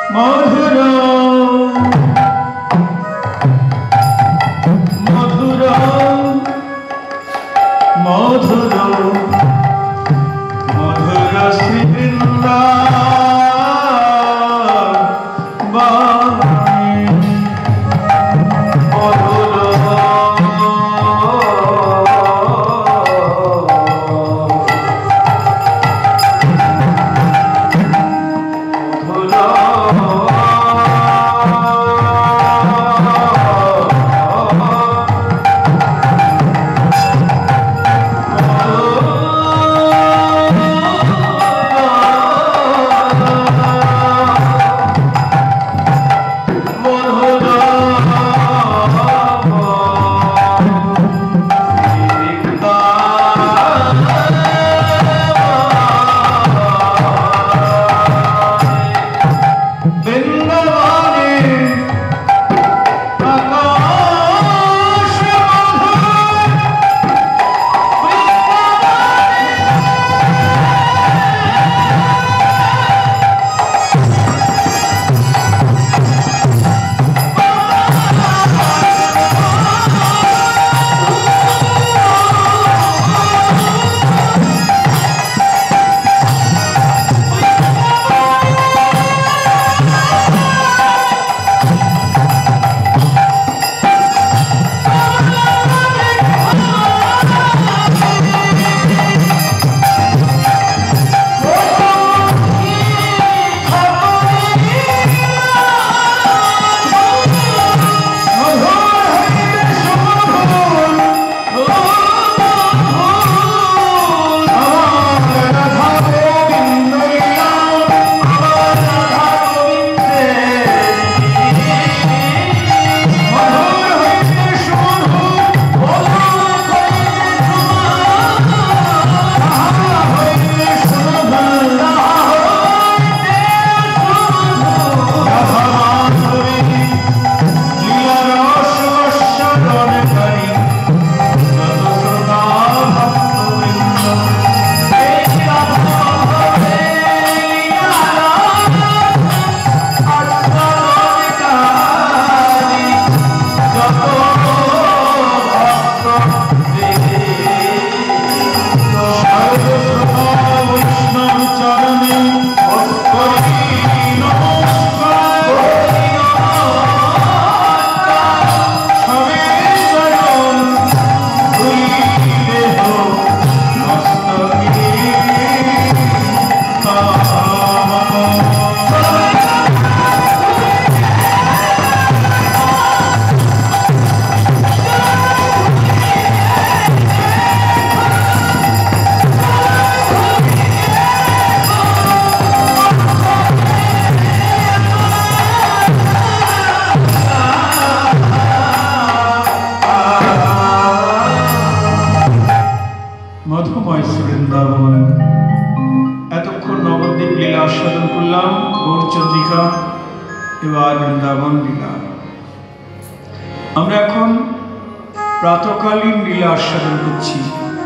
प्रातकालीन लीला आस्वादन करছি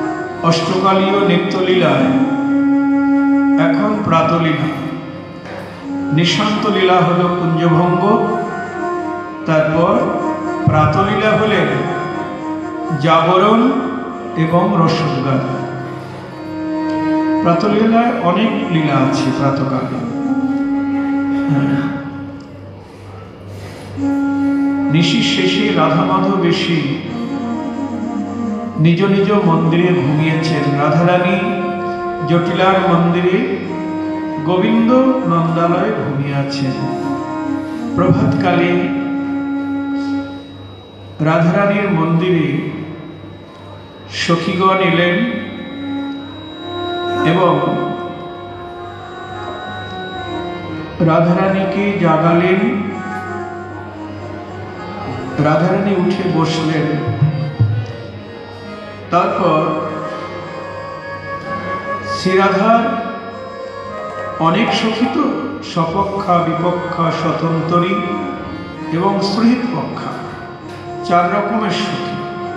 अष्टकालीय नित्यलीलाয় এখন প্রাতলীলা নিশান্ত লীলা হলো কুঞ্জভঙ্গ তারপর প্রাতলীলা হলে জাগরণ এবং রসোদ্গার প্রাতলীলায় অনেক লীলা আছে প্রাতকালে নিশির শেষে রাধা মাধব বেশি নিজ নিজ মন্দিরে ঘুমিয়েছেন রাধারানী জটিলার মন্দিরে গোবিন্দ নন্দালয়ে ঘুমিয়ে আছেন প্রভাতকালে রাধারানীর মন্দিরে সখীগণ এলেন এবং রাধারানীকে জাগালেন রাধারানী উঠে বসলেন তারপর শ্রীরাধার অনেক সখী তো সপক্ষা বিপক্ষা স্বতন্ত্রী এবং শ্রীপক্ষা চার রকমের সখী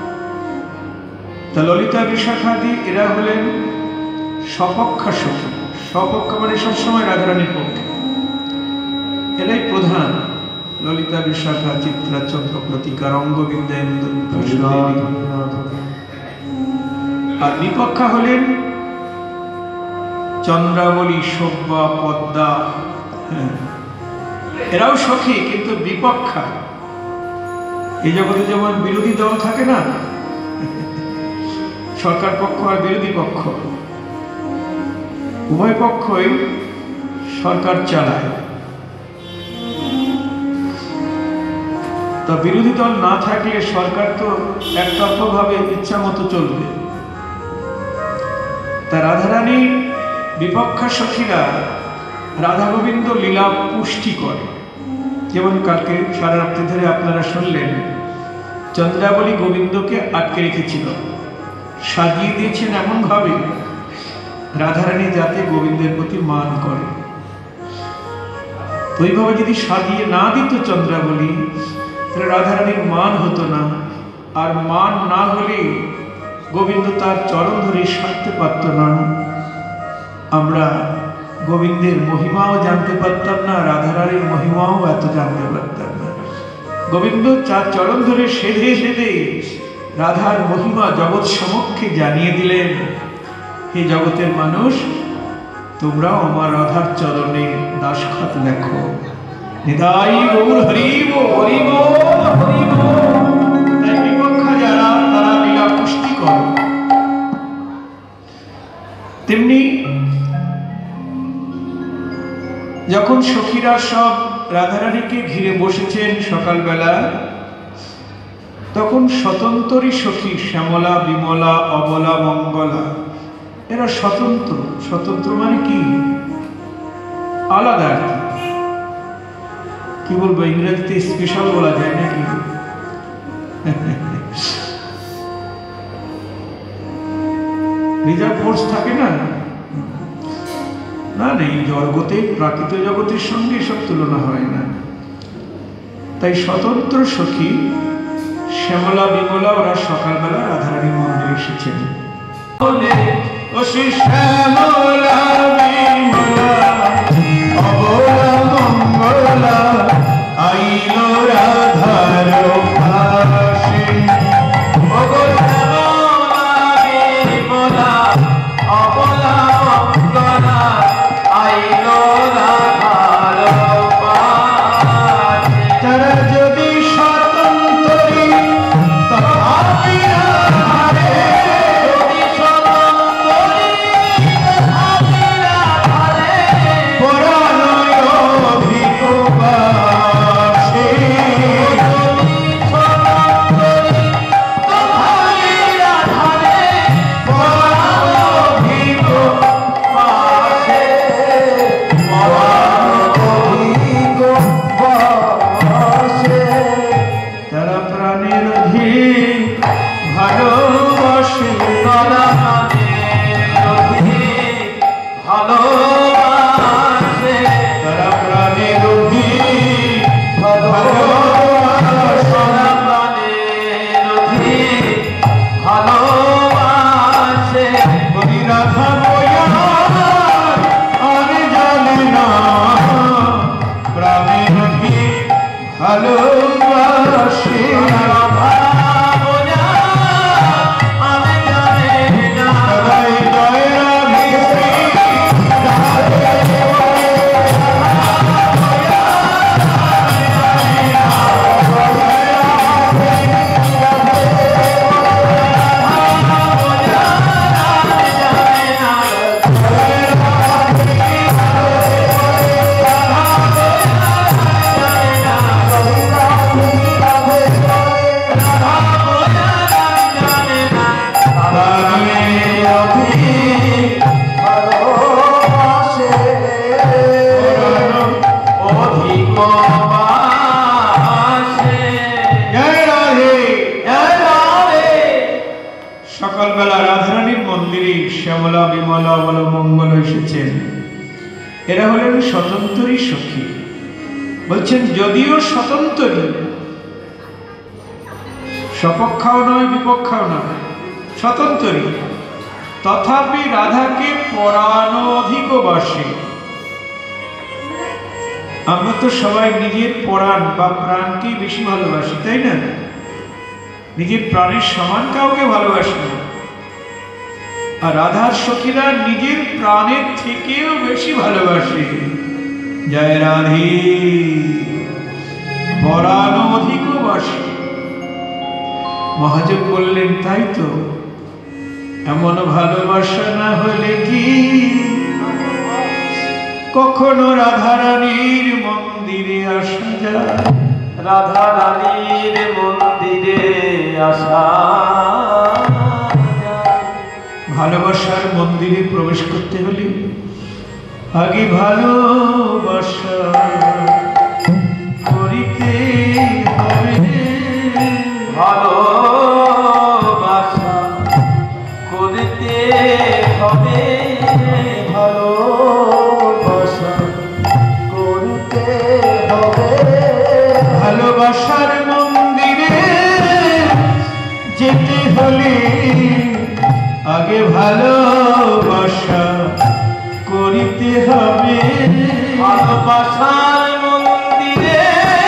তা ললিতা বিশাখাদি এরা হলেন সপক্ষা সখী সপক্ষা মানে সবসময় রাধারানীর পক্ষে এরাই প্রধান। ললিতা, বিশাখা, চিত্রা, চন্দ্রপ্রতিকা, রঙ্গবিদ্যা, আর বিপক্ষা হলেন চন্দ্রাবলী, সব্যা, পদ্মা। এরাও সখী, কিন্তু বিপক্ষা। এই জগতে যেমন বিরোধী দল থাকে না, সরকার পক্ষ আর বিরোধী পক্ষ, উভয় পক্ষই সরকার চালায়। তা বিরোধী দল না থাকলে সরকার তো একতরফাভাবে ইচ্ছা মতো চলবে। তা রাধারানীর বিপক্ষা সখীরা রাধা গোবিন্দ লীলা পুষ্টি করে। যেমন কালকে সারা রাত্রি ধরে আপনারা শুনলেন, চন্দ্রাবলী গোবিন্দকে আটকে রেখেছিল, সাজিয়ে দিয়েছেন এমন ভাবে রাধারানী যাতে গোবিন্দের প্রতি মান করে। ওইভাবে যদি সাজিয়ে না দিত চন্দ্রাবলী, তাহলে রাধারানীর মান হতো না, আর মান না হলে গোবিন্দ তার চরণ ধরে সারতে পারত না। আমরা গোবিন্দের মহিমাও জানতে পারতাম না, রাধারানীর মহিমাও এত জানতে পারতাম না। গোবিন্দ চার চরণ ধরে সেধে সেধে রাধার মহিমা জগৎ সমক্ষে জানিয়ে দিলেন, হে জগতের মানুষ, তোমরাও আমার রাধার চরণে দাসখত লেখো। নিতাই গৌর হরি বল, হরি বল, হরি বল। তাই বিপক্ষা যারা, তারা লীলা পুষ্টি করে। তেমনি যখন সখীরা সব রাধারানীকে ঘিরে বসেছেন সকালবেলা, তখন স্বতন্ত্রী সখী শ্যামলা, বিমলা, অবলা, মঙ্গলা, এরা স্বতন্ত্র। স্বতন্ত্র মানে কি? আলাদা। কি বলবো, ইংরেজিতে স্পেশাল বলা যায় নাকি? রিজার্ভ ফোর্স থাকে না, না নেই জগতে, প্রাকৃত জগতের সঙ্গে সব তুলনা হয় না। তাই স্বতন্ত্র সখী শ্যামলা, বিমলা, ওরা সকালবেলা রাধারানী মন্দিরে এসেছেন। শ্যামলা, বিমলা, অবলা, মঙ্গলা, আইল রাধার পাশে। সকালবেলা রাধারানীর মন্দিরে শ্যামলা, বিমলা, অবলা, মঙ্গল এসেছেন। এরা হলেন স্বতন্ত্রী সখী। বলছেন যদিও স্বতন্ত্রী, সপক্ষাও নয়, বিপক্ষাও নয়, স্বতন্ত্রী, তথাপি রাধাকে পরানো অধিক বাসে। আমরা তো সবাই নিজের পরাণ বা প্রাণকে বেশি ভালোবাসি, তাই না? নিজের প্রাণের সমান কাউকে ভালোবাসি না। আর রাধার সখীরা নিজের প্রাণের থেকেও বেশি ভালোবাসে। জয় রাধে, পরাণ অধিক বাসে। মহাজন বললেন, তাই তো, এমন ভালোবাসা না হলে কি কখনো রাধারানীর মন্দিরে আসা যায়? রাধারানীর মন্দিরে আসা ভালোবাসার মন্দিরে প্রবেশ করতে হলে আগে ভালোবাসা করিতে হবে। ভালোবাসা করতে হবে, ভালোবাসা করতে হবে। ভালোবাসার মন্দিরে যেতে হলে আগে ভালোবাসা করিতে হবে। ভালোবাসার মন্দিরে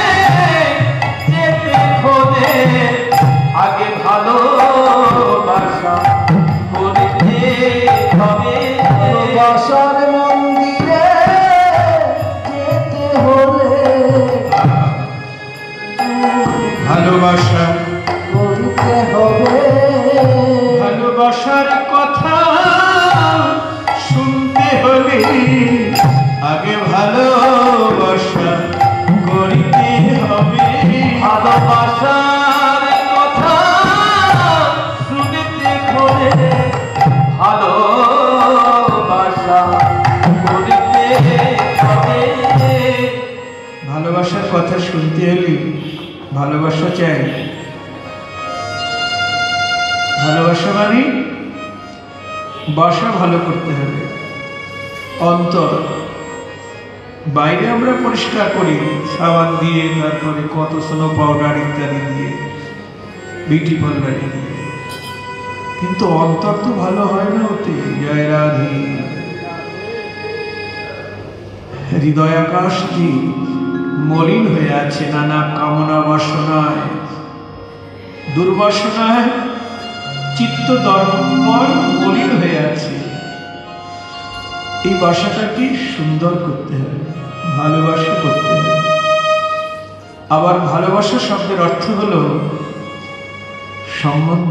যেতে হলে আগে ভালোবাসা করতে হবে। ভালোবাসার মন্দিরে যেতে হলে ভালোবাসা করতে হবে। ভালোবাসার কথা শুনতে হলে আগে ভালোবাসা করিতে হবে। ভালোবাসার কথা শুনতে হলে ভালোবাসা করতে হবে। ভালোবাসার কথা শুনতে হলে ভালোবাসা চাই। ভালোবাসা মানে বাসা ভালো করতে হবে, অন্তর। বাইরে আমরা পরিষ্কার করি সাবান দিয়ে, তারপরে কত স্নো পাউডার ইত্যাদি দিয়ে, বিউটি পার্লার দিয়ে, কিন্তু অন্তর তো ভালো হয় না ওতে। জয় রাধে। হৃদয় আকাশটি মলিন হয়ে আছে নানা কামনা বাসনায়, দুর্বাসনায় চিত্ত দর্পণ মলিন হয়ে আছে। এই বাসাটাকে সুন্দর করতে হবে, ভালোবাসা করতে হবে। আবার ভালোবাসা শব্দের অর্থ হলো সম্বন্ধ,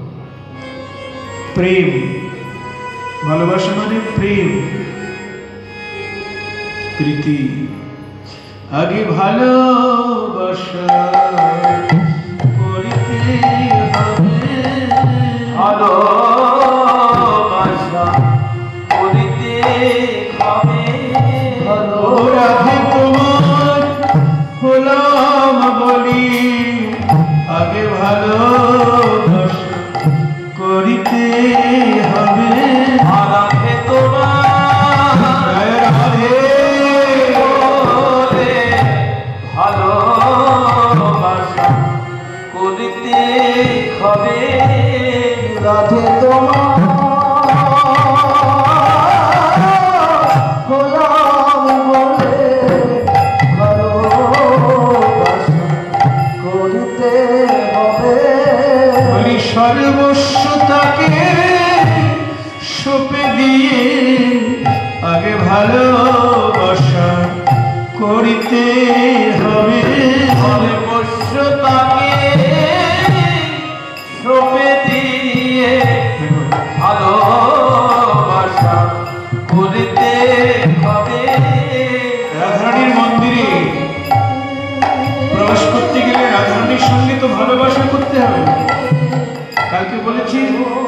প্রেম। ভালোবাসা মানে প্রেম, প্রীতি। আগে ভালোবাসা করিতে হবে। ভালোবাসা করতে হবে। ও রাধে তোমার হলাম বলি, আগে ভালোবাসা করিতে হবে। রাধে তোমার, জয় রাধে। বলে ভালোবাসা করতে হবে। রাধে তোমার হলাম বলে ভালোবাসা করতে হবে। বলি সর্বস্ব তাকে সঁপে দিয়ে আগে ভালোবাসা করিতে হবে। সর্বস্ব তাকে সঁপে দিয়ে ভালোবাসা করতে হবে। রাধারানীর মন্দিরে প্রবেশ করতে গেলে রাধারানীর সঙ্গে তো ভালোবাসা করতে হবে। কালকে বলেছি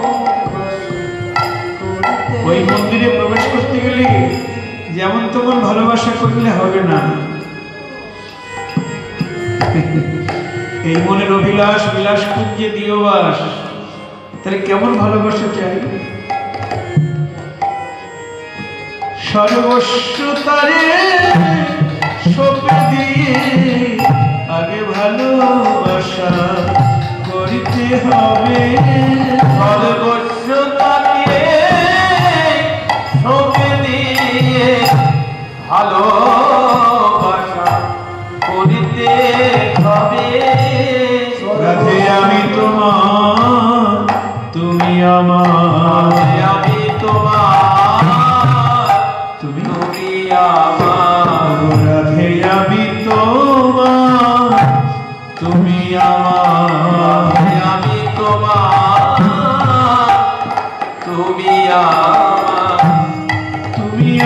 ওই মন্দিরে প্রবেশ করতে গেলে যেমন তেমন ভালোবাসা করলে হবে না। এই মনের অভিলাষ বিলাস কুঞ্জে দিও বাস, তাহলে কেমন ভালোবাসা চাই? সর্বস্ব তারে সঁপে দিয়ে আগে ভালোবাসা করিতে হবে। সর্বস্ব তাকে সঁপে দিয়ে ভালোবাসা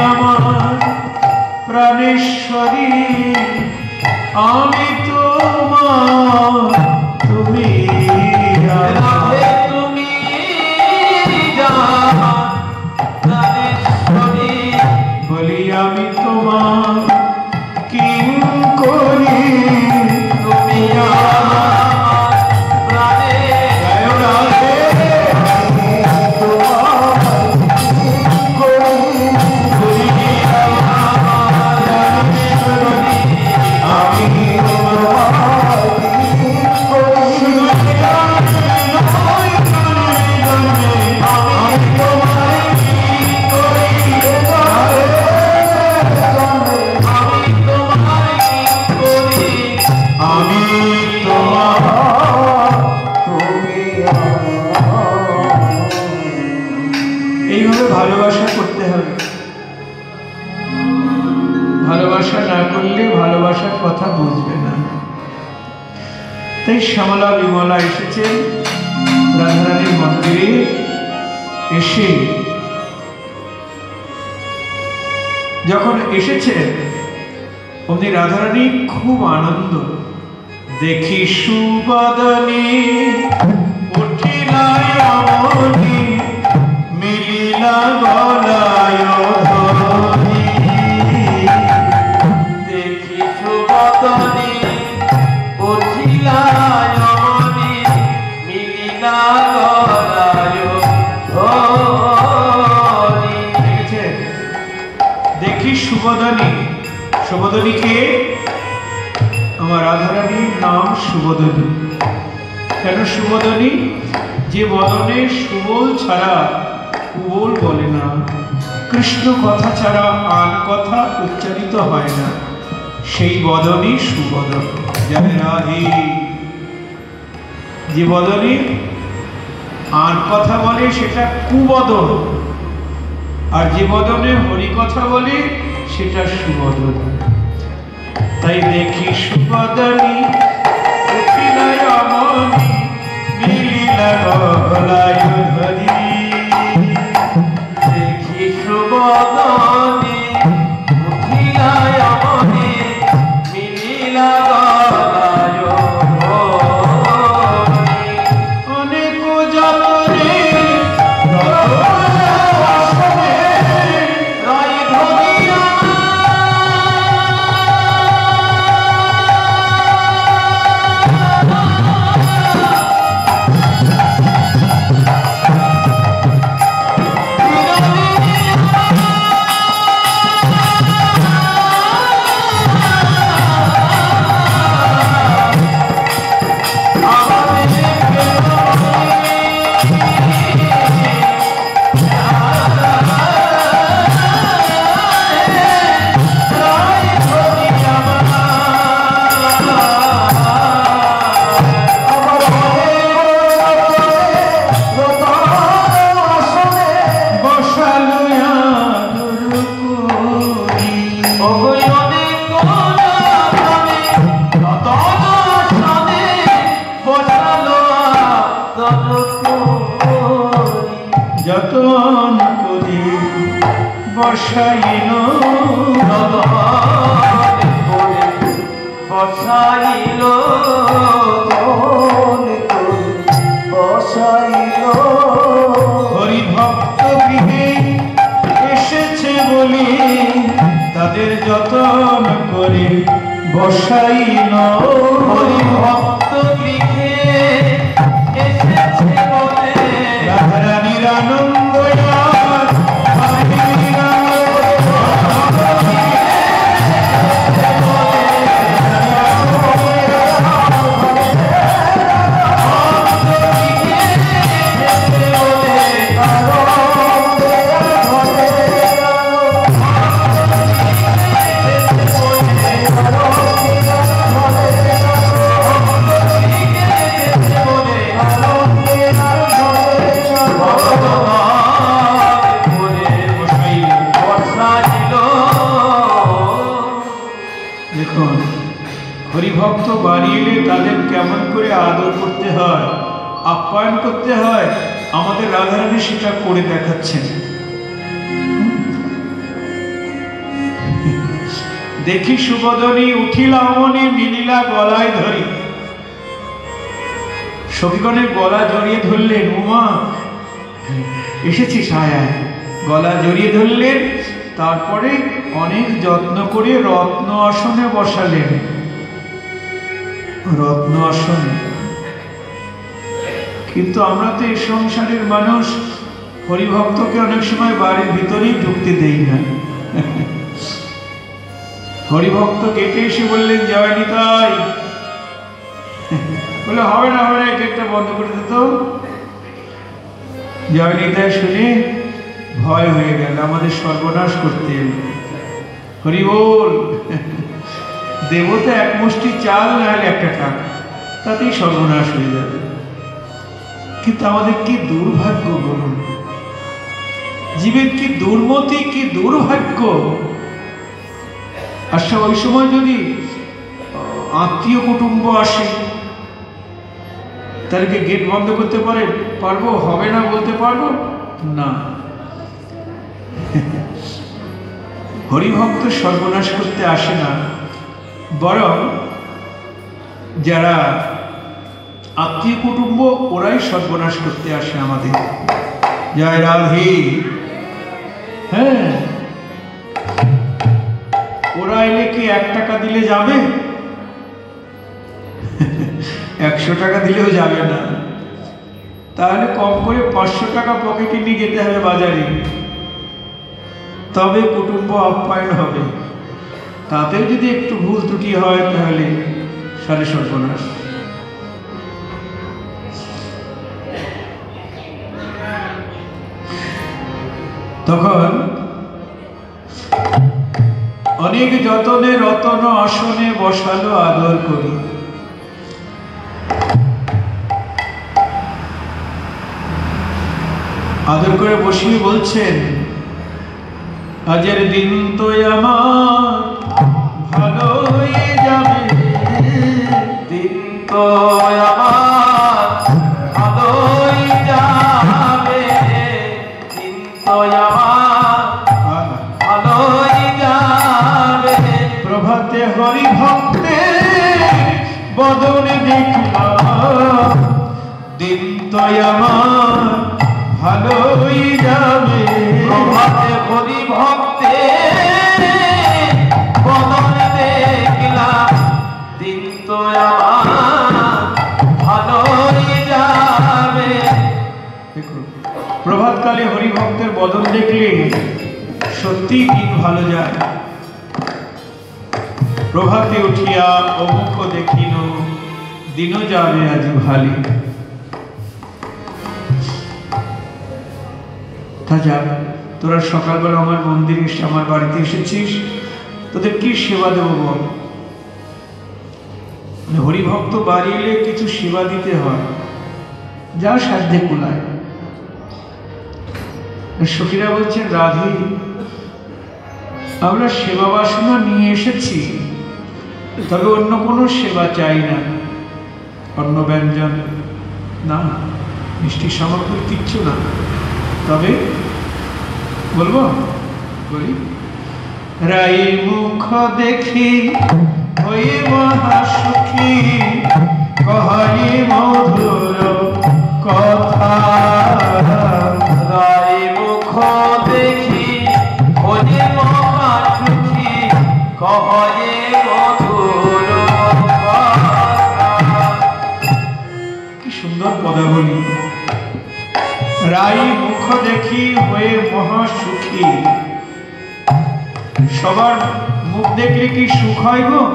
আমার প্রাণেশ্বরী, আমি তোমার, তুমি রাধে তুমি আমার প্রাণেশ্বরী, বলি আমি তোমার কিঙ্করী, তুমি আমার প্রাণের জয় রাধে। এইভাবে ভালোবাসা করতে হবে। ভালোবাসা না করলে ভালোবাসার কথা বুঝবে না। তাই শ্যামলা বিমলা এসেছেন রাধারানীর মন্দিরে। এসে যখন এসেছেন অমনি রাধারানী খুব আনন্দ, দেখি সুবদনী উঠিলাই অমনি, মিলিলা গলায় ধ্বনি। দেখি সুবদনী উঠিলায় অমনি, মিলিলা গলায় ধ্বনি। দেখেছেন? দেখি সুবদনী, সুবদনী কে? আমার রাধারানীর নাম সুবদনী। কেন সুবদনী? যে বদনে সুবল ছাড়া কুবল বলে না, কৃষ্ণ কথা ছাড়া আন কথা উচ্চারিত হয় না, সেই বদনই সুবদন। জয় রাধে। যে বদনে আন কথা বলে সেটা কুবদন, আর যে বদনে হরি কথা বলে সেটা সুবদন। তাই দেখি সুবদনী উঠিলাই অমনি, মিলিলা গলায় ধ্বনি। দেখি সুবদনী উঠিলায় অমনি, মিলিলা গলায় ধ্বনি। অনেক যতনে রায় ধনিয়া যতন করে বসাইল বসাইল হরি ভক্ত গৃহে এসেছে বলি তাদের যতন করে বসাইল। হরি ভক্ত গৃহে এসেছে বলে রাধারানীর আনন্দ আর বাহির দেখুন, হরিভক্ত বাড়ি এলে তাদের কেমন করে আদর করতে হয়, আপ্যায়ন করতে হয়, আমাদের রাধারানী সেটা করে দেখাচ্ছেন। দেখি সুবদনী উঠিলা অমনি মিলিলা গলায় ধরি। সখীগণের গলা জড়িয়ে ধরলেন, উমা এসেছি ছায়ায়, গলা জড়িয়ে ধরলেন। তারপরে অনেক যত্ন করে রত্ন আসনে বসালেন। রত্ন আসনে, কিন্তু আমরা তো এই সংসারের মানুষ, হরিভক্তকে অনেক সময় বাড়ির ভিতরেই ঢুকতে দেই না। হরিভক্ত গেটে এসে বললেন, জয় নিতাই। বলে হবে না, হবে না, গেটটা বন্ধ করে দিত। জয় নিতাই শুনে ভয় হয়ে গেল, আমাদের সর্বনাশ করতে এলো। হরি বল। দেবতা এক মুষ্টি চাল, না হলে একটা টাকা, তাতেই সর্বনাশ হয়ে যাবে। কিন্তু আমাদের কি দুর্ভাগ্য বলুন, জীবের কি দুর্মতি, কি দুর্ভাগ্য। আচ্ছা, ওই সময় যদি আত্মীয় কুটুম্ব আসে, তাদেরকে গেট বন্ধ করতে পারবো? হবে না বলতে পারবো না। হরিভক্ত সর্বনাশ করতে আসে না, বরং যারা আত্মীয় কুটুম্ব ওরাই সর্বনাশ করতে আসে আমাদের। জয় রাধে। হ্যাঁ, ওরা এলে কি 1 টাকা দিলে যাবে? 100 টাকা দিলেও যাবে না। তাহলে কম করে 500 টাকা পকেটে নিয়ে যেতে হবে বাজারে, তবে কুটুম্ব আপ্যায়ন হবে। তাতেও যদি একটু ভুল ত্রুটি হয় তাহলে সারে সর্বনাশ। তখন অনেক যতনে রতন আসনে বসালো আদর করি। আদর করে বসিয়ে বলছেন, আজের দিন তো আমার ভালো হয়ে যাবে, দিন তো আমার ভালোই যাবে, দিন তো আমার ভালোই যাবে। প্রভাতে হরি ভক্তে বদনে দেখলাম, দিন তো আমার ভালোই যাবে। প্রভাতে হরি ভক্তে বদনে দেখলাম, দিন তো আমার ভালোই যাবে। দেখুন, প্রভাতকালে হরিভক্তের বদন দেখলে সত্যি দিন ভালো যায়। প্রভাতে উঠিয়া অমুখ দেখিল, দিনও যাবে আজ ভালি। তা যাক, তোরা সকালবেলা আমার মন্দিরে এসে আমার বাড়িতে এসেছিস, তোদের কি সেবা দেবো বল? হরিভক্ত বাড়ি এলে কিছু সেবা দিতে হয়, যা সাধ্যে কুলায়। সখীরা বলছেন, রাধে আমরা সেবা বাসনা নিয়ে এসেছি, তবে অন্য কোনো সেবা চাই না, অন্ন ব্যঞ্জন না, মিষ্টি সামগ্রী কিচ্ছু না। তবে বলবো, বলি, রাই মুখ দেখি হয়ে মহাসুখী, কহে মধুর কথা। রাই মুখ দেখি হয়ে মহাসুখী, কহে মধুর কথা। কি সুন্দর পদাবলী। রাই মুখ দেখি হয়ে মহাসুখী। সবার মুখ দেখলে কি সুখ হয় গো?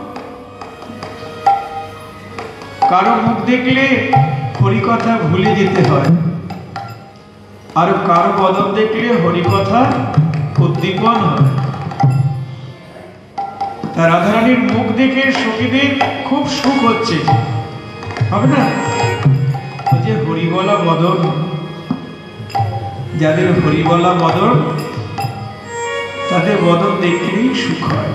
কারো মুখ দেখলে হরিকথা ভুলে যেতে হয়, আর কারো বদন দেখলে হরিকথা উদ্দীপন হয়। তা রাধারানীর মুখ দেখে সখীদের খুব সুখ হচ্ছে, হবে না? যে হরিবলা বদন, যাদের হরিবলা বদন, তাদের বদন দেখলেই সুখ হয়।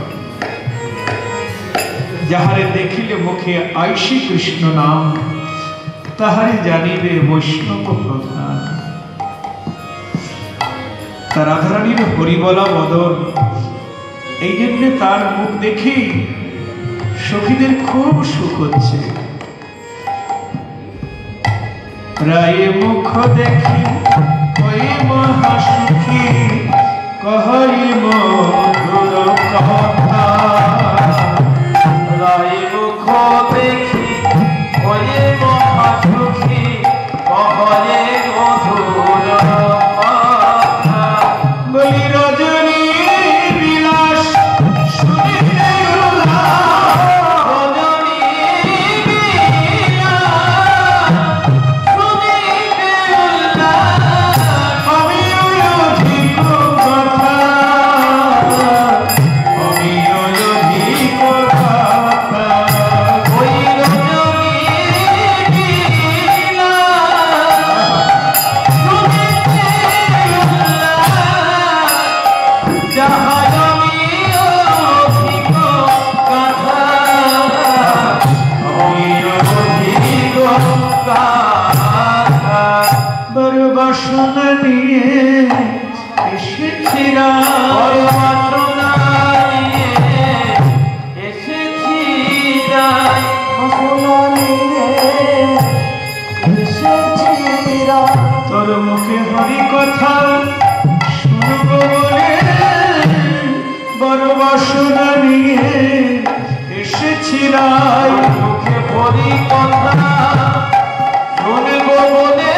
যাহারে দেখিলে মুখে আইসি কৃষ্ণ নাম, তাহারে জানিবে বৈষ্ণব প্রধান। তা রাধারানীর হরিবলা বদন এই জন্য তার মুখ দেখি সখীদের খুব সুখ হচ্ছে। রায়ে মুখ দেখি ওই মহাসুখী কহই মধুর কথা। রায় মুখ দেখি ওই মহাসুখী কহয়ে মধুর কথা। বলি রজনী বিলাস শুনিতে উল্লাস, রজনী বিলাস শুনিতে উল্লাস। আমি ওই অধিক কথা, আমি ওই অধিক কথা। ওই রজনী বিলাস শুনিতে উল্লাস। যাহার আমি অধিক কথা, আমি অধিক কথা। বড় বাসনা নিয়ে এসেছি বড় রায়, বাসনা নিয়ে এসেছি রায়। বাসনা নিয়ে এসেছি রায়। তোর মুখে হরি কথা শুনব বলে বড় বাসনা নিয়ে এসেছি রায়। মুখে পরি কথা শুনব বলে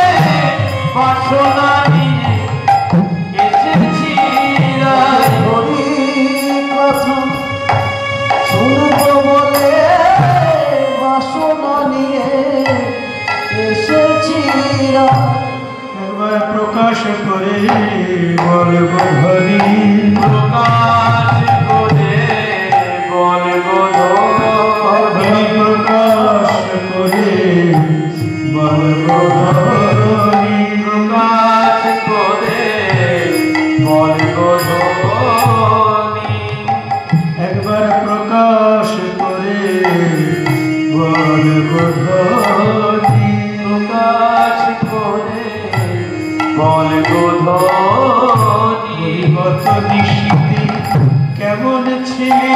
বাসনা নিয়ে এসেছি রায়। হরি কথা শুনব বলে বাসনা নিয়ে এসেছি রায়। একবার প্রকাশ করে বলব হরি, প্রকাশ করে বলব হরি প্রকাশ করে বলব হরি। প্রকাশ করে বলব একবার প্রকাশ করে বলব হরি। প্রকাশ করে বলব গত নিশীথে কেমন ছিলে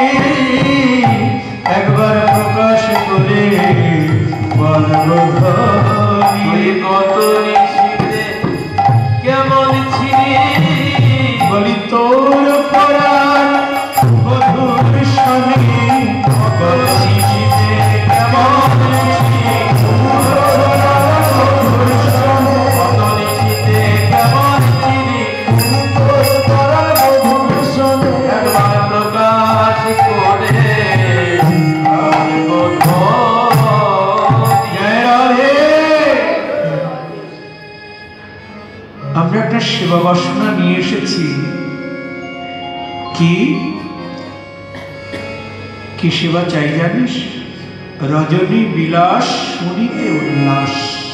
একবার প্রকাশ করে বলব হরি। গত নিশীথে কেমন ছিলি বলি তোর পরাণ মধুর শনি গত নিশীথে কেমন ছিলে, মধুর শনি গত নিশীথে কেমন ছিলি। তোর পরাণ মধুর শোনে একবার প্রকাশ করে বলব জয় রাধে। আমরা একটা সেবা বাসনা নিয়ে এসেছি। কি কি সেবা চাই জানিস? রজনী বিলাস শুনিতে উল্লাস।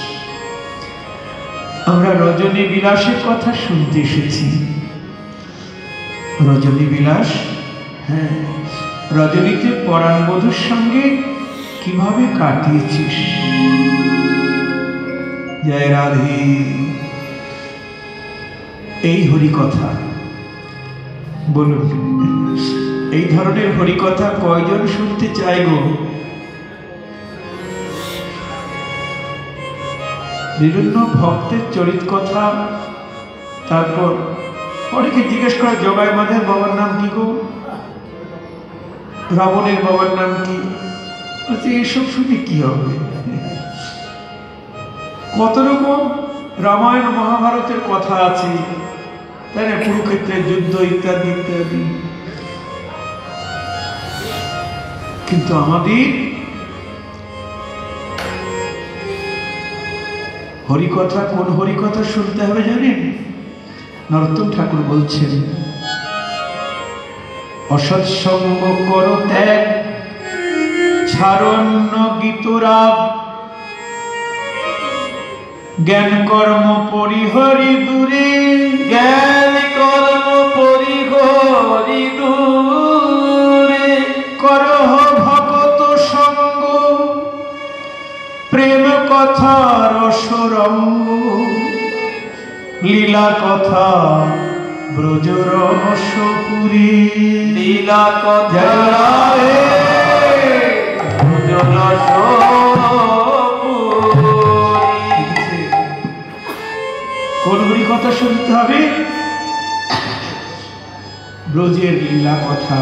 আমরা রজনী বিলাসের কথা শুনতে এসেছি। রজনী বিলাস, হ্যাঁ, রজনীতে পরাণ বধূর সঙ্গে কিভাবে কাটিয়েছিস? জয় রাধে। এই হরিকথা বলুন, এই ধরনের হরিকথা কয়জন শুনতে চায় গো? বিভিন্ন ভক্তের চরিত কথা, তারপর অনেকে জিজ্ঞেস করে জগাই মাধের বাবার নাম কি গো, রাবণের বাবার নাম কি? বলছে এইসব শুনে কি হবে? কত রকম রামায়ণ মহাভারতের কথা আছে, তাই না? কুরুক্ষেত্রের যুদ্ধ ইত্যাদি ইত্যাদি। কিন্তু আমাদের হরিকথা, কোন হরিকথা শুনতে হবে জানেন? নরোত্তম ঠাকুর বলছেন, অসৎসঙ্গ কর ত্যাগ, ছাড়ন্য গীতরাগ, জ্ঞান কর্ম পরিহরি দূরে। জ্ঞান কর্ম পরিহরি দূরে। করহ ভগত সঙ্গ, প্রেম কথা রসরঙ্গ, লীলা কথা ব্রজরসপুরী লীলা কথা কোন হরি কথা শুনতে হবে? ব্রজের লীলা কথা।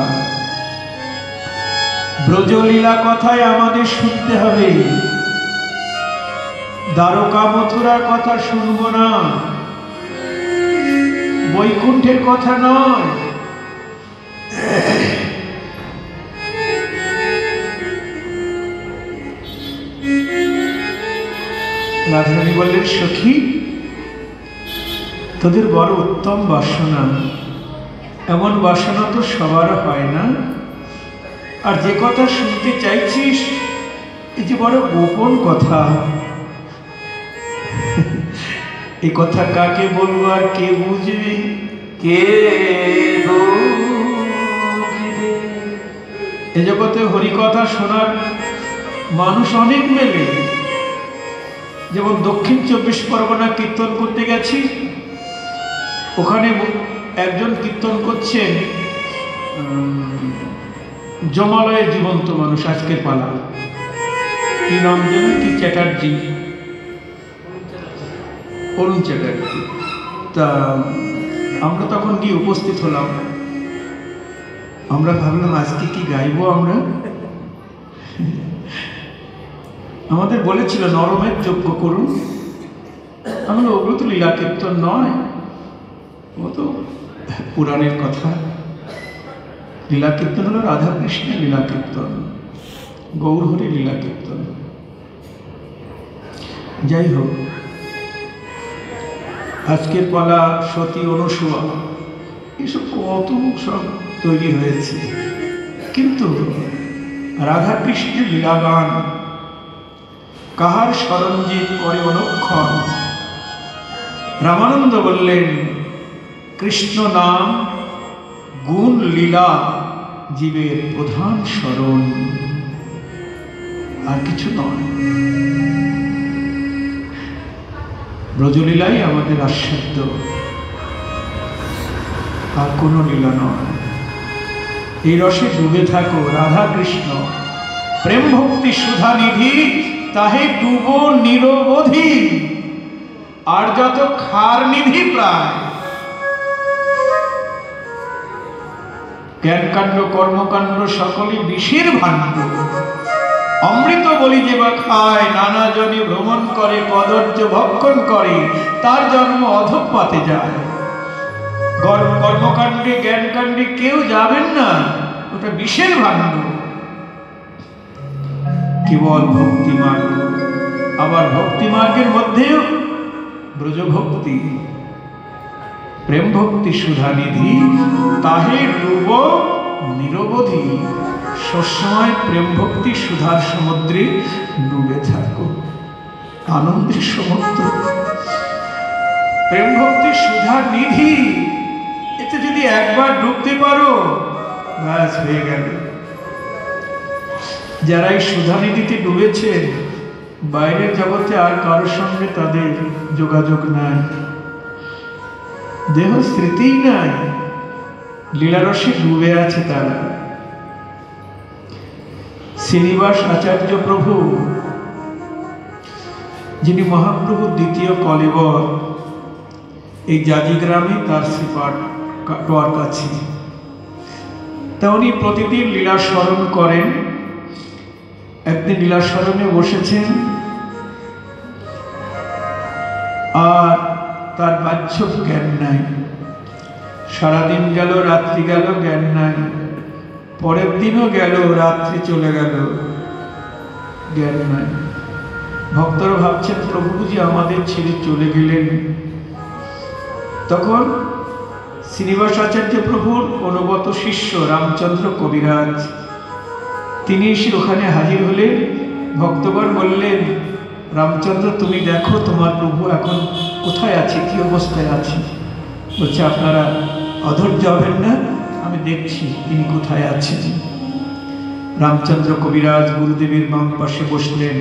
ব্রজলীলা কথায় আমাদের শুনতে হবে। দ্বারকা মথুরার কথা শুনবো না, বৈকুণ্ঠের কথা নয়। রাধারানী বললেন, সখী তোদের বড় উত্তম বাসনা, এমন বাসনা তো সবার হয় না। আর যে কথা শুনতে চাইছিস এই যে বড় গোপন কথা, এই কথা কাকে বলবো আর কে বুঝবে? কে বুঝবে? এ জগতে হরিকথা শোনার মানুষ অনেক মেলে। যেমন দক্ষিণ 24 পরগনা কীর্তন করতে গেছি, ওখানে একজন কীর্তন করছেন জমালয়ের জীবন্ত মানুষ, আজকের পালা, কি নাম যেন, কি চ্যাটার্জি, অরুণ চ্যাটার্জি। তা আমরা তখন গিয়ে উপস্থিত হলাম। আমরা ভাবলাম আজকে কি গাইবো আমরা। আমাদের বলেছিল নরমের যজ্ঞ করুন। আমরা ওগুলো তো লীলা কীর্তন নয়, ও তো পুরাণের কথা। লীলা কীর্তন হলো রাধাকৃষ্ণের লীলা কীর্তন, গৌরহরি লীলা কীর্তন। যাই হোক, আজকের পালা সতী অনুসূয়া, এসব কত সব তৈরি হয়েছে, কিন্তু রাধাকৃষ্ণের লীলাগান কাহার স্মরণজিৎ করে অনুক্ষণ। রামানন্দ বললেন, কৃষ্ণ নাম গুণ লীলা জীবের প্রধান স্মরণ, আর কিছু নয়। ব্রজলীলাই আমাদের আস্বাদ্য, আর কোনো লীলা নয়। এই রসে ডুবে থাকো, রাধা কৃষ্ণ প্রেম ভক্তি সুধা নিধি, তাহে ডুবো নিরবধি, আর যত খার নিধি প্রায়। জ্ঞানকাণ্ড কর্মকাণ্ড সকলই বিষের ভাণ্ড, অমৃত বলি যে বা খায়, নানা জনে ভ্রমণ করে, কদর্য ভক্ষণ করে, তার জন্ম অধঃপাতে যায়। কর্মকাণ্ডে জ্ঞানকাণ্ডে কেউ যাবেন না, ওটা বিষের ভাণ্ড। কেবল ভক্তি মার্গ, আবার ভক্তি মার্গের মধ্যেও ব্রজভক্তি, প্রেম ভক্তি সুধা নিধি, তাহে ডুব নিরবধি। সবসময় প্রেম ভক্তি সুধার সমুদ্রে ডুবে থাকো, আনন্দের সমুদ্র। প্রেম ভক্তি সুধার নিধি, এতে যদি একবার ডুবতে পারো, ব্যাস হয়ে গেল। যারা এই সুধা নিধিতে ডুবেছে, বাইরের জগতে আর কারোর সঙ্গে তাদের যোগাযোগ নাই, দেহ স্মৃতিই নাই, লীলারসে ডুবে আছে তারা। শ্রীনিবাস আচার্য প্রভু, যিনি মহাপ্রভুর দ্বিতীয় কলেবর, এই জাজি গ্রামে তার শ্রীপাঠ কাটোয়ার কাছে। তা উনি প্রতিদিন লীলা স্মরণ করেন। একদিন লীলা স্মরণে বসেছেন, আর তার বাহ্য জ্ঞান নাই। সারাদিন গেল, রাত্রি গেল, জ্ঞান নাই। পরের দিনও গেল, রাত্রি চলে গেল, জ্ঞান নাই। ভক্তরা ভাবছেন প্রভু বুঝি আমাদের ছেড়ে চলে গেলেন। তখন শ্রীনিবাস আচার্য প্রভুর অনুগত শিষ্য রামচন্দ্র কবিরাজ, তিনি এসে ওখানে হাজির হলেন। ভক্তগণ বললেন, রামচন্দ্র তুমি দেখো তোমার প্রভু এখন কোথায় আছে, কি অবস্থায় আছে। বলছে, আপনারা অধৈর্য হবেন না, আমি দেখছি তিনি কোথায় আছেন। রামচন্দ্র কবিরাজ গুরুদেবের বাম পাশে বসলেন,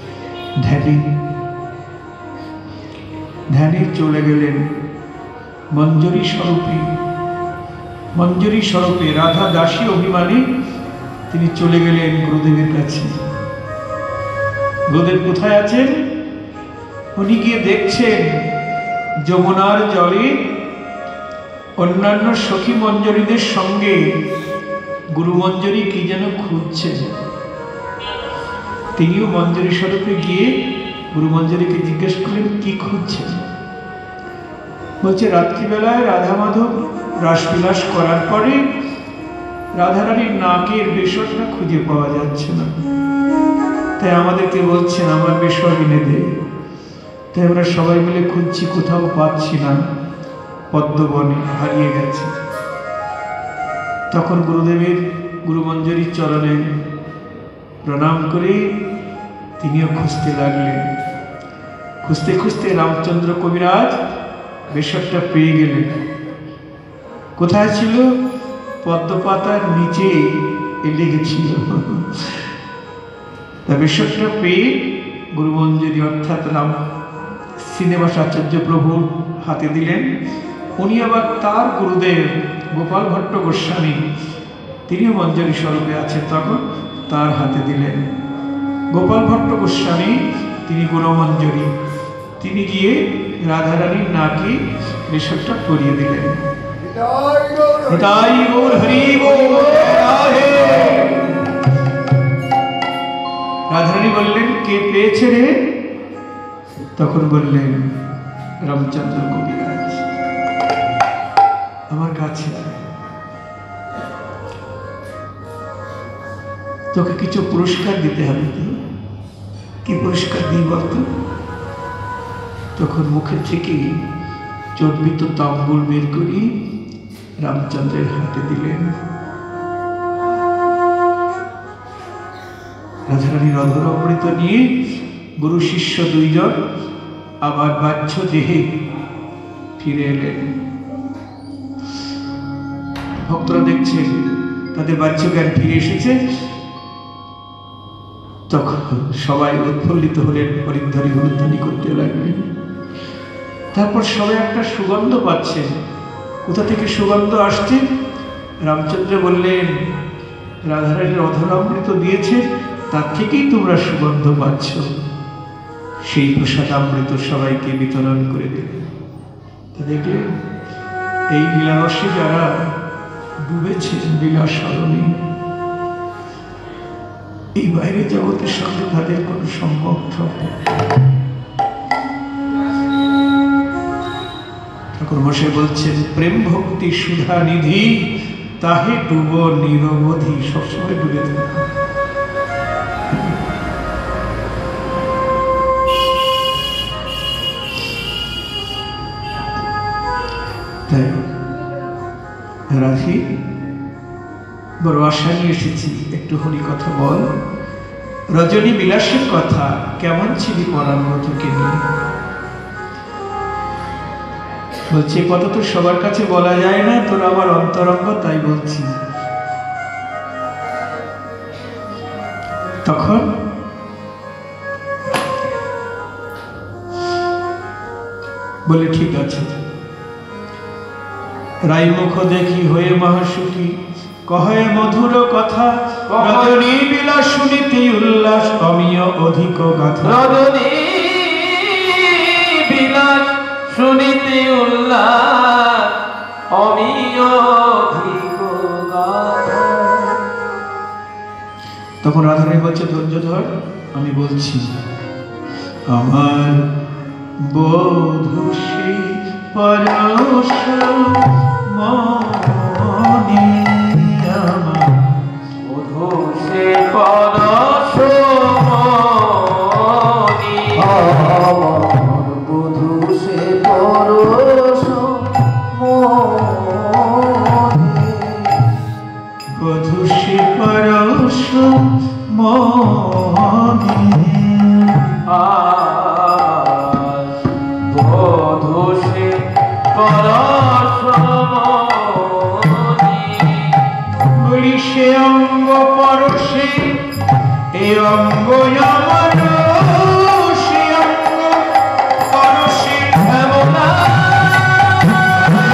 ধ্যানে ধ্যানে চলে গেলেন। মঞ্জরি স্বরূপে রাধা দাসী অভিমানী তিনি চলে গেলেন গুরুদেবের কাছে। গুরুদেব কোথায় আছেন? উনি গিয়ে দেখছেন যমুনার জলে অন্যান্য সখী মঞ্জরীদের সঙ্গে গুরু মঞ্জরি কি যেন খুঁজছে। তিনিও মঞ্জরি স্বরূপে গিয়ে গুরু মঞ্জরিকে জিজ্ঞেস করলেন কি খুঁজছেন। বলছে রাত্রিবেলায় রাধা মাধব রাসবিলাস করার পরে রাধারানীর নাকের বেসরটা খুঁজে পাওয়া যাচ্ছে না, তাই আমাদেরকে বলছেন আমার বেসর এনে দে। তাই আমরা সবাই মিলে খুঁজছি, কোথাও পাচ্ছি না, পদ্মবনে হারিয়ে গেছে। তখন গুরুদেবের গুরু মঞ্জরির চরণে প্রণাম করে তিনিও খুঁজতে লাগলেন। খুঁজতে খুঁজতে রামচন্দ্র কবিরাজ বেসরটা পেয়ে গেলেন। কোথায় ছিল? পদ্মপাতার নিচে লেগেছিল। তা বেসরটা পেয়ে গুরু মঞ্জরি অর্থাৎ রাম শ্রীনিবাস আচার্য প্রভুর হাতে দিলেন। উনি আবার তার গুরুদেব গোপাল ভট্ট গোস্বামী, তিনিও মঞ্জরি স্বরূপে আছেন, তখন তার হাতে দিলেন। গোপাল ভট্ট গোস্বামী তিনি গুণমঞ্জরি, তিনি গিয়ে রাধারানীর নাকে বেসরটা পরিয়ে দিলেন। তাই গৌর হরি বল। রাধারানী বললেন কে পেয়েছে রে? তখন বললেন রামচন্দ্র কবিরাজ আমার কাছে। তোকে কিছু পুরস্কার দিতে হবে। কি পুরস্কার দিই বলতো? তখন মুখের থেকে চর্বিত তাম্বুল বের করি রামচন্দ্রের হাতে দিলেন। রাধারানীর অধর অমৃত নিয়ে গুরু শিষ্য দুইজন আবার বাহ্য দেহে ফিরে এলেন। ভক্তরা দেখছেন তাদের বাহ্য জ্ঞান ফিরে এসেছে। তখন সবাই উৎফুল্লিত হলেন, হরিধ্বনি হরিধ্বনি করতে লাগলেন। তারপর সবাই একটা সুগন্ধ পাচ্ছেন। কোথা থেকে সুগন্ধ আসছে? রামচন্দ্র বললেন রাধারানীর অধরামৃত দিয়েছে, তার থেকেই তোমরা সুগন্ধ পাচ্ছ। সেই প্রসাদামৃত সবাইকে বিতরণ করে দিলেন। দেখলেন এই লীলারসে যারা ডুবেছে লীলা স্মরণে, এই বাইরে জগতের সঙ্গে তাদের কোনো সম্পর্ক। ঠাকুর মশাই বলছেন প্রেম ভক্তি সুধা নিধি তাহে ডুব নিরবধি, সবসময় ডুবে থাকে। তাই রাধি বড় আশা নিয়ে এসেছি, একটু হরি কথা বল। রজনী বিলাসের কথা কেমন ছিলি পরাণ মধুকে নিয়ে? বলছে কথা তো সবার কাছে বলা যায় না, তোরা আমার অন্তরঙ্গ, তাই বলছি। তখন বলে ঠিক আছে। রাইমুখ দেখি হয়ে মহাসুখী কহে মধুর কথা, রজনী বিলাস শুনিতে উল্লাস অমিয় অধিক গাথা। রজনী বিলাস শুনিতে উল্লাস অমিয় অধিক গাথা। তখন রাধারানী বলছে ধৈর্য ধর, আমি বলছি। আমার বধূ শ্রী পরশ মনি, আমার বধূ সে পরশ মনি, আমার বধূ সে পরশ মনি, বধূ শ্রী পরশ মনি। বধূ সে পরশ মনি, বলি সে অঙ্গ পরশে এ অঙ্গ আমার, সে অঙ্গ পরশে হেমনা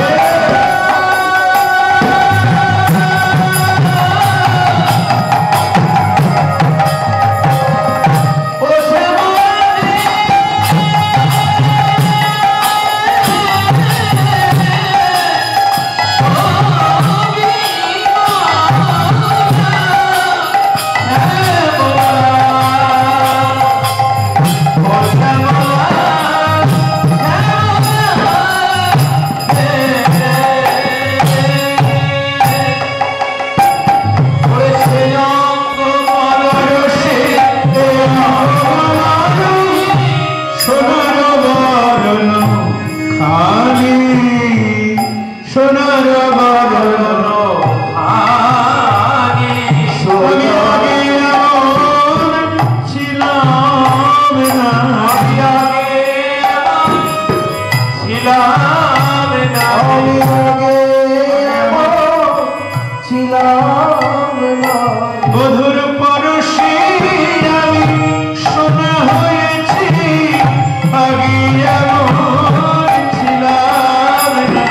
রাম নাম বধুর পরশে আমি সোনা হয়েছি, আগে এমন ছিলাম না।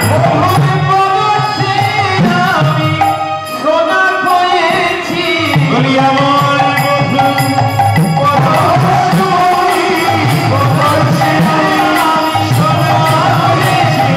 আমি সোনা হয়েছি, বলি আমার বধু পরশে আমি সোনা হয়েছি,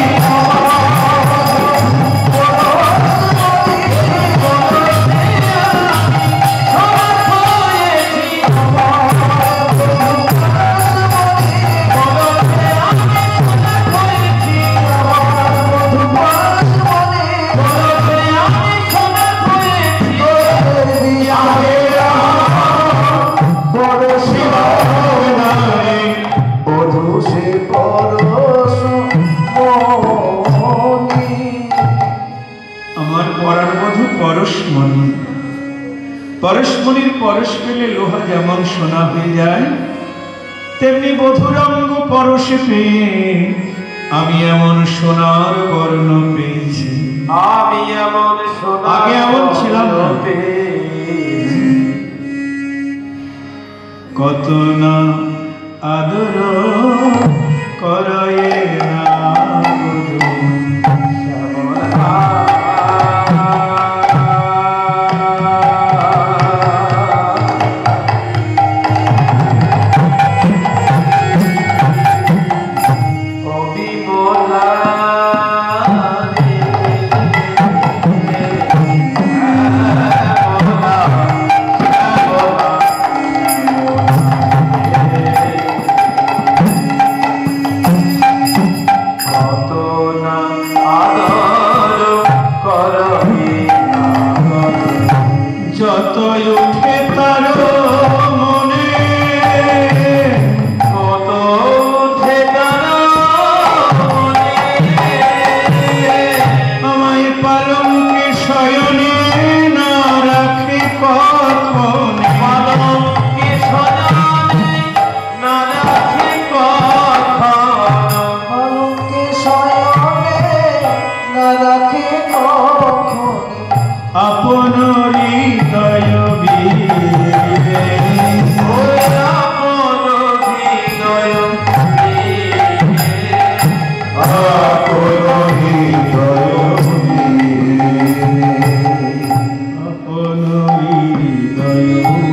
বধূ সে পরশ মনি। আমার পরার বধূ পরশমণি। পরশমণির পরশ পেলে লোহা যেমন সোনা হয়ে যায়, তেমনি বধুরঙ্গ পরশে পেয়ে আমি এমন সোনার বর্ণ পেয়েছি। আমি এমন সোনা আগে এমন ছিলাম না। পেয়েছি। কত না আদর করয়ে না বধূ। যতই উঠে তার মনে, কত উঠে তার মনে, আমায় পালঙ্কে শয়নে না রাখে কখনো। পালঙ্কে শয়নে না রাখে কখনো। পালঙ্কে শয়নে না রাখে কখনো। আপন হৃদয় বীরে ওই আপন হৃদয় আপন হৃদয় আপন হৃদয়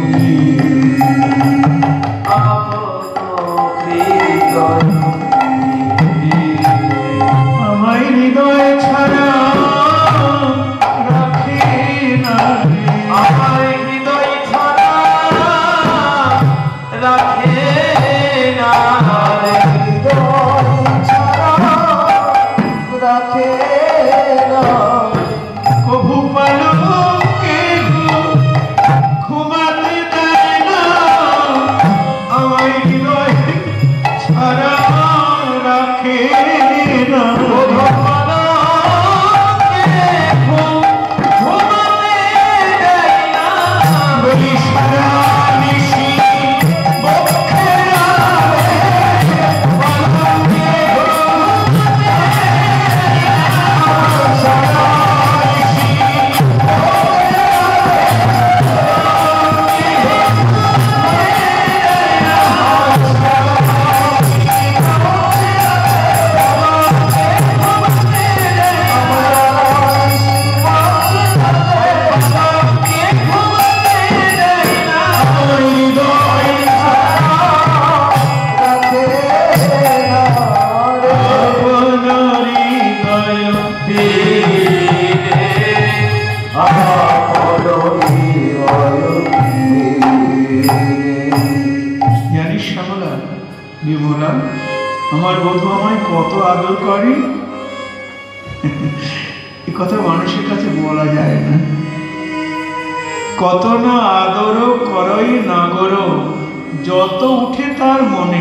আমায় হৃদয় ছাড়া রাখে না রে। আমার হৃদয় ছাড়া রাখে না রে। হৃদয় ছাড়া রাখে না। কভু পালঙ্কে ঘুমাতে দেয় না, আমায় হৃদয় ছাড়া রাখে না। বলি সারা নিশি বক্ষে রাখে, পালঙ্কে সারা নিশি আমায় হৃদয় রাখে না রে। আপন হৃদয় আপন হৃদয় জানিস শ্যামলা, বিমলা, আমার বধূ আমায় কত আদর করে, এ কথা মানুষের কাছে বলা যায় না। কত না আদর করই নাগর, যত উঠে তার মনে,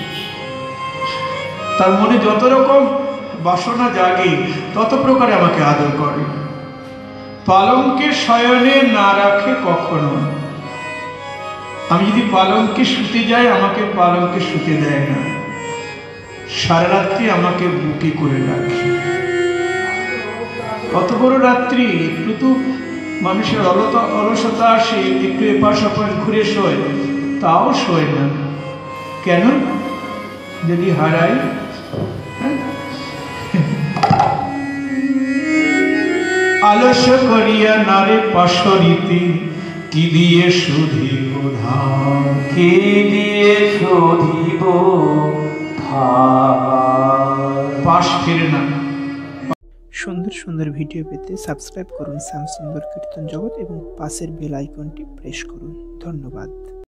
তার মনে যত রকম বাসনা জাগে তত প্রকারে আমাকে আদর করে। পালঙ্কে শয়নে না রাখে কখনো। আমি যদি পালঙ্কে শুতে যাই, আমাকে পালঙ্কে শুতে দেয় না, সারা রাত্রি আমাকে বুকে করে রাখে। কত বড় রাত্রি, একটু তো মানুষের অলসতা আসে, একটু এপাশ ওপাশ ঘুরে শোয়, তাও শোয় না। কেন? যদি হারাই। আলস করিয়া নারে পাশরিতে কি দিয়ে শুধিব ধান। কি দিয়ে শোধিব পাশ ফিরে না। সুন্দর সুন্দর ভিডিও পেতে সাবস্ক্রাইব করুন শ্যামসুন্দর কীর্তন জগৎ এবং পাশের বেল আইকনটি প্রেস করুন। ধন্যবাদ।